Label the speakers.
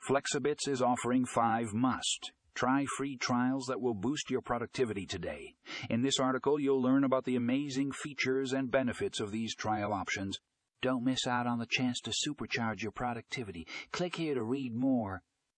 Speaker 1: Flexibits is offering 5 must-try free trials that will boost your productivity today. In this article, you'll learn about the amazing features and benefits of these trial options. Don't miss out on the chance to supercharge your productivity. Click here to read more.